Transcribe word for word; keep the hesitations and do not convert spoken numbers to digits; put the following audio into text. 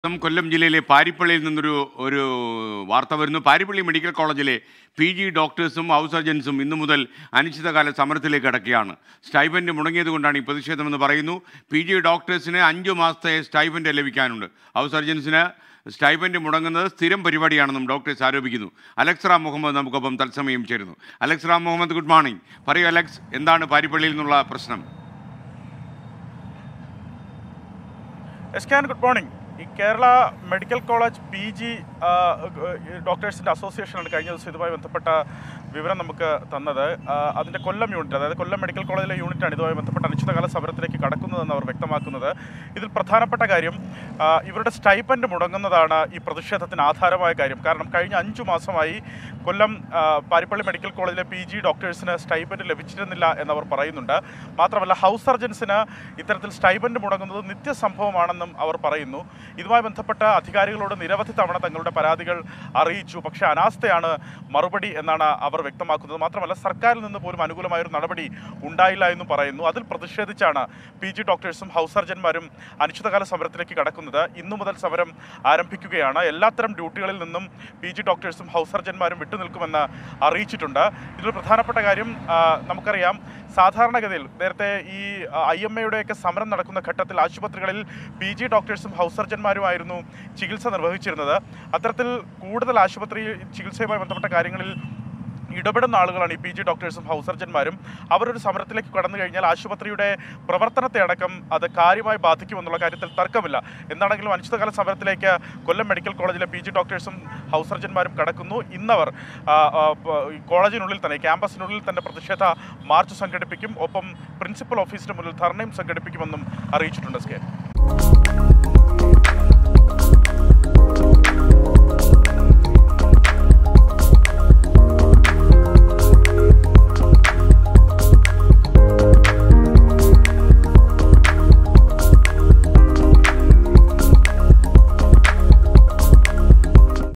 കൊല്ലം ജില്ലയിലെ പാരിപ്പള്ളിയിൽ നിന്നൊരു ഒരു വാർത്ത വരുന്നു. പാരിപ്പള്ളി മെഡിക്കൽ കോളേജിലെ പി ജി ഡോക്ടേഴ്സും ഹൗസ് സർജൻസും ഇന്നു മുതൽ അനിശ്ചിതകാല സമരത്തിലേക്ക് കടക്കുകയാണ്. സ്റ്റൈപ്പൻഡ് മുടങ്ങിയതുകൊണ്ടാണ് ഈ പ്രതിഷേധമെന്ന് പറയുന്നു. പി ജി ഡോക്ടേഴ്സിന് അഞ്ചു മാസത്തെ സ്റ്റൈപ്പൻഡ് ലഭിക്കാനുണ്ട്. ഹൗസ് സർജൻസിന് സ്റ്റൈപ്പൻഡ് മുടങ്ങുന്നത് സ്ഥിരം പരിപാടിയാണെന്നും ഡോക്ടേഴ്സ് ആരോപിക്കുന്നു. അലക്സ് റാം മുഹമ്മദ് നമുക്കൊപ്പം തത്സമയം ചേരുന്നു. Alex Ram Muhammad, good morning. പറയൂ അലക്സ്, എന്താണ് പാരിപ്പള്ളിയിൽ നിന്നുള്ള പ്രശ്നം? Good morning. ഈ Kerala medical college P G ഡോക്ടേഴ്സിൻ്റെ അസോസിയേഷനാണ് കഴിഞ്ഞ ദിവസം ഇതുമായി ബന്ധപ്പെട്ട വിവരം നമുക്ക് തന്നത്. അതിൻ്റെ കൊല്ലം യൂണിറ്റ്, അതായത് കൊല്ലം മെഡിക്കൽ കോളേജിലെ യൂണിറ്റാണ് ഇതുമായി ബന്ധപ്പെട്ട അനിശ്ചിതകാല സമരത്തിലേക്ക് കടക്കുന്നതെന്ന് അവർ വ്യക്തമാക്കുന്നത്. ഇതിൽ പ്രധാനപ്പെട്ട കാര്യം ഇവരുടെ സ്റ്റൈപ്പൻഡ് മുടങ്ങുന്നതാണ് ഈ പ്രതിഷേധത്തിന് ആധാരമായ കാര്യം. കാരണം കഴിഞ്ഞ അഞ്ചു മാസമായി കൊല്ലം പാരിപ്പള്ളി മെഡിക്കൽ കോളേജിലെ പി ജി ഡോക്ടേഴ്സിന് സ്റ്റൈപ്പൻഡ് ലഭിച്ചിരുന്നില്ല എന്നവർ പറയുന്നുണ്ട്. മാത്രമല്ല ഹൗസ് സർജൻസിന് ഇത്തരത്തിൽ സ്റ്റൈപ്പൻഡ് മുടങ്ങുന്നത് നിത്യസംഭവമാണെന്നും അവർ പറയുന്നു. ഇതുമായി ബന്ധപ്പെട്ട അധികാരികളോട് നിരവധി തവണ തങ്ങളുടെ പരാതികൾ അറിയിച്ചു, പക്ഷേ അനാസ്ഥയാണ് മറുപടി എന്നാണ് അവർ വ്യക്തമാക്കുന്നത്. മാത്രമല്ല സർക്കാരിൽ നിന്ന് പോലും അനുകൂലമായൊരു നടപടി ഉണ്ടായില്ല എന്നും പറയുന്നു. അതിൽ പ്രതിഷേധിച്ചാണ് പി ജി ഡോക്ടേഴ്സും ഹൗസ് സർജന്മാരും അനിശ്ചിതകാല സമരത്തിലേക്ക് കടക്കുന്നത്. ഇന്നു മുതൽ സമരം ആരംഭിക്കുകയാണ്. എല്ലാത്തരം ഡ്യൂട്ടികളിൽ നിന്നും പി ജി ഡോക്ടേഴ്സും ഹൗസ് സർജന്മാരും വിട്ടുനിൽക്കുമെന്ന് അറിയിച്ചിട്ടുണ്ട്. ഇതിൽ പ്രധാനപ്പെട്ട കാര്യം നമുക്കറിയാം, സാധാരണഗതിയിൽ നേരത്തെ ഈ ഐ എം എയുടെയൊക്കെ സമരം നടക്കുന്ന ഘട്ടത്തിൽ ആശുപത്രികളിൽ പി ജി ഡോക്ടേഴ്സും ഹൗസ് സർജന്മാരുമായിരുന്നു ചികിത്സ നിർവഹിച്ചിരുന്നത്. അത്തരത്തിൽ കൂടുതൽ ആശുപത്രി ചികിത്സയുമായി ബന്ധപ്പെട്ട കാര്യങ്ങളിൽ ഇടപെടുന്ന ആളുകളാണ് ഈ പി ജി ഡോക്ടേഴ്സും ഹൗസ് സർജന്മാരും. അവരൊരു സമരത്തിലേക്ക് കടന്നു കഴിഞ്ഞാൽ ആശുപത്രിയുടെ പ്രവർത്തനത്തെ അടക്കം അത് കാര്യമായി ബാധിക്കുമെന്നുള്ള കാര്യത്തിൽ തർക്കമില്ല. എന്താണെങ്കിലും അനിശ്ചിതകാല സമരത്തിലേക്ക് കൊല്ലം മെഡിക്കൽ കോളേജിലെ പി ജി ഡോക്ടേഴ്സും ഹൗസ് സർജന്മാരും കടക്കുന്നു. ഇന്നവർ കോളേജിനുള്ളിൽ തന്നെ, ക്യാമ്പസിനുള്ളിൽ തന്നെ പ്രതിഷേധ മാർച്ച് സംഘടിപ്പിക്കും. ഒപ്പം പ്രിൻസിപ്പൽ ഓഫീസിന് മുന്നിൽ ധർണയും സംഘടിപ്പിക്കുമെന്നും അറിയിച്ചിട്ടുണ്ട്.